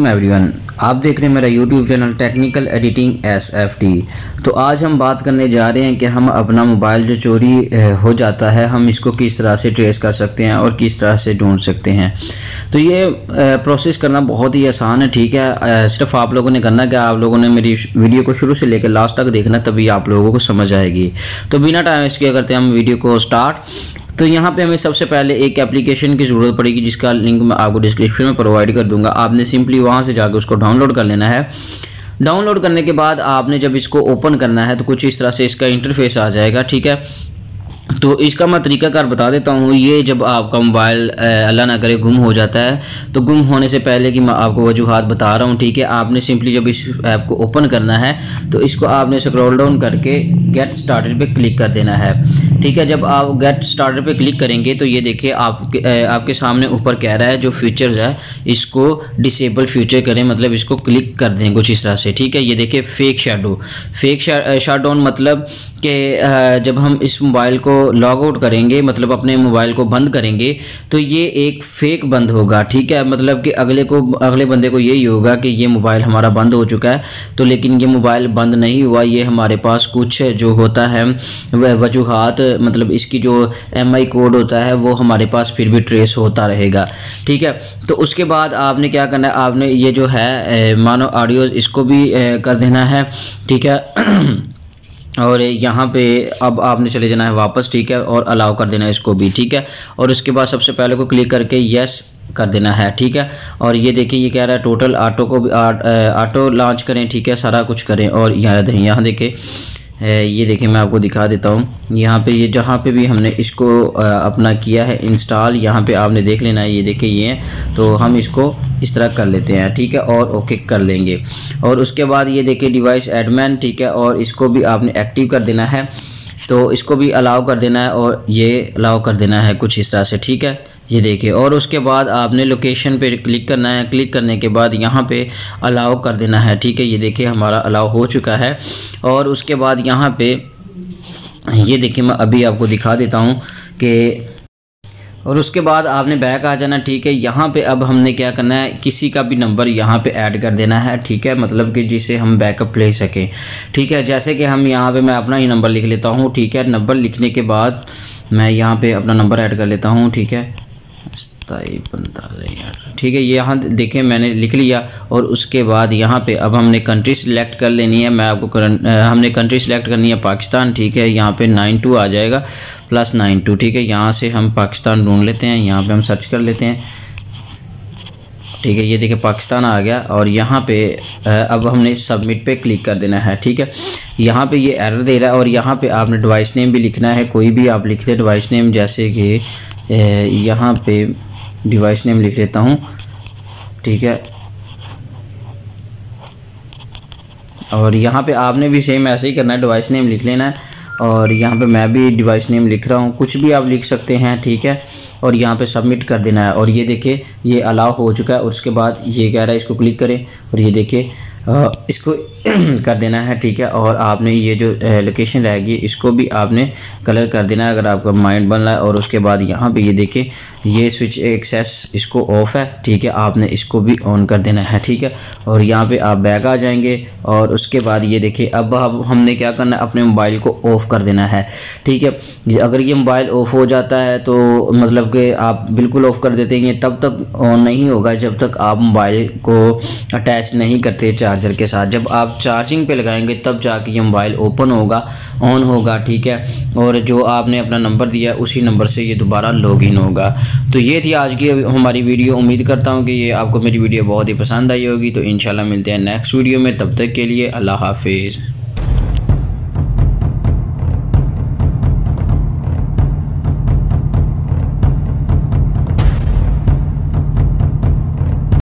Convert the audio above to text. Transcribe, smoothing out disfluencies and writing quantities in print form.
वालेकुम एवरीवन, आप देख रहे हैं मेरा YouTube channel technical editing SFT। तो आज हम बात करने जा रहे हैं कि हम अपना मोबाइल जो चोरी हो जाता है हम इसको किस तरह से ट्रेस कर सकते हैं और किस तरह से ढूंढ सकते हैं। तो ये प्रोसेस करना बहुत ही आसान है, ठीक है। सिर्फ आप लोगों ने करना कि आप लोगों ने मेरी वीडियो को शुरू से लेकर लास्ट तक देखना, तभी आप लोगों को समझ आएगी। तो बिना टाइम वेस्ट किए करते हैं हम वीडियो को स्टार्ट। तो यहाँ पे हमें सबसे पहले एक एप्लीकेशन की ज़रूरत पड़ेगी जिसका लिंक मैं आपको डिस्क्रिप्शन में प्रोवाइड कर दूंगा। आपने सिंपली वहाँ से जाकर उसको डाउनलोड कर लेना है। डाउनलोड करने के बाद आपने जब इसको ओपन करना है तो कुछ इस तरह से इसका इंटरफेस आ जाएगा, ठीक है। तो इसका मैं तरीकाकार बता देता हूँ। ये जब आपका मोबाइल अल्लाह ना करे गुम हो जाता है तो गुम होने से पहले की मैं आपको वजूहात बता रहा हूँ, ठीक है। आपने सिंपली जब इस ऐप को ओपन करना है तो इसको आपने स्क्रॉल डाउन करके गेट स्टार्टेड पे क्लिक कर देना है, ठीक है। जब आप गेट स्टार्टेड पे क्लिक करेंगे तो ये देखिए आपके सामने ऊपर कह रहा है जो फीचर्स है इसको डिसेबल फीचर करें, मतलब इसको क्लिक कर दें कुछ इस तरह से, ठीक है। ये देखिए fake shadow, fake shut down मतलब कि जब हम इस मोबाइल को लॉग आउट करेंगे, मतलब अपने मोबाइल को बंद करेंगे तो ये एक फेक बंद होगा, ठीक है। मतलब कि अगले बंदे को यही होगा कि ये मोबाइल हमारा बंद हो चुका है, तो लेकिन ये मोबाइल बंद नहीं हुआ। ये हमारे पास कुछ जो होता है वजूहात, मतलब इसकी जो MI कोड होता है वो हमारे पास फिर भी ट्रेस होता रहेगा, ठीक है। तो उसके बाद आपने क्या करना है, आपने ये जो है मानो ऑडियोज़ इसको भी कर देना है, ठीक है। और यहाँ पे अब आपने चले जाना है वापस, ठीक है, और अलाउ कर देना है इसको भी, ठीक है। और उसके बाद सबसे पहले को क्लिक करके यस कर देना है, ठीक है। और ये देखिए ये कह रहा है टोटल ऑटो को भी ऑटो लॉन्च करें, ठीक है, सारा कुछ करें। और यहाँ देखिए ये देखिए मैं आपको दिखा देता हूँ। यहाँ पे ये जहाँ पे भी हमने इसको अपना किया है इंस्टॉल, यहाँ पे आपने देख लेना है। ये देखिए ये, तो हम इसको इस तरह कर लेते हैं, ठीक है, और ओके कर लेंगे। और उसके बाद ये देखिए डिवाइस एडमिन, ठीक है, और इसको भी आपने एक्टिव कर देना है, तो इसको भी अलाउ कर देना है और ये अलाउ कर देना है कुछ इस तरह से, ठीक है। ये देखिए, और उसके बाद आपने लोकेशन पे क्लिक करना है। क्लिक करने के बाद यहाँ पे अलाउ कर देना है, ठीक है। ये देखिए हमारा अलाउ हो चुका है। और उसके बाद यहाँ पे ये देखिए मैं अभी आपको दिखा देता हूँ कि, और उसके बाद आपने बैक आ जाना, ठीक है। यहाँ पे अब हमने क्या करना है, किसी का भी नंबर यहाँ पे ऐड कर देना है, ठीक है, मतलब कि जिसे हम बैकअप ले सकें, ठीक है। जैसे कि हम यहाँ पे मैं अपना ही नंबर लिख लेता हूँ, ठीक है। नंबर लिखने के बाद मैं यहाँ पे अपना नंबर ऐड कर लेता हूँ, ठीक है, 27 ठीक है। ये यहाँ देखें मैंने लिख लिया। और उसके बाद यहाँ पे अब हमने कंट्री सिलेक्ट कर लेनी है। मैं आपको हमने कंट्री सिलेक्ट करनी है पाकिस्तान, ठीक है। यहाँ पे 92 आ जाएगा +92, ठीक है। यहाँ से हम पाकिस्तान ढूंढ लेते हैं, यहाँ पे हम सर्च कर लेते हैं, ठीक है। ये देखिए पाकिस्तान आ गया। और यहाँ पे अब हमने सबमिट पे क्लिक कर देना है, ठीक है। यहाँ पे ये एरर दे रहा है और यहाँ पे आपने डिवाइस नेम भी लिखना है, कोई भी आप लिख दे डिवाइस नेम, जैसे कि यहाँ पे डिवाइस नेम लिख लेता हूँ, ठीक है। और यहाँ पे आपने भी सेम ऐसे ही करना है, डिवाइस नेम लिख लेना है। और यहाँ पे मैं भी डिवाइस नेम लिख रहा हूँ, कुछ भी आप लिख सकते हैं, ठीक है। और यहाँ पे सबमिट कर देना है। और ये देखिए ये अलाउ हो चुका है। और उसके बाद ये कह रहा है इसको क्लिक करें, और ये देखिए इसको कर देना है, ठीक है। और आपने ये जो लोकेशन रहेगी इसको भी आपने कलर कर देना है अगर आपका माइंड बन रहा है। और उसके बाद यहाँ पे ये देखिए ये स्विच एक्सेस इसको ऑफ है, ठीक है, आपने इसको भी ऑन कर देना है, ठीक है। और यहाँ पे आप बैक आ जाएंगे। और उसके बाद ये देखिए अब हमने क्या करना है, अपने मोबाइल को ऑफ़ कर देना है, ठीक है। अगर ये मोबाइल ऑफ़ हो जाता है तो मतलब कि आप बिल्कुल ऑफ़ कर देते हैं, तब तक ऑन नहीं होगा जब तक आप मोबाइल को अटैच नहीं करते चार्जर के साथ। जब आप चार्जिंग पे लगाएंगे तब जाके ये मोबाइल ओपन होगा, ऑन होगा, ठीक है। और जो आपने अपना नंबर दिया उसी नंबर से ये दोबारा लॉगिन होगा। तो ये थी आज की हमारी वीडियो। उम्मीद करता हूँ कि ये आपको मेरी वीडियो बहुत ही पसंद आई होगी। तो इंशाल्लाह मिलते हैं नेक्स्ट वीडियो में, तब तक के लिए अल्लाह हाफिज़।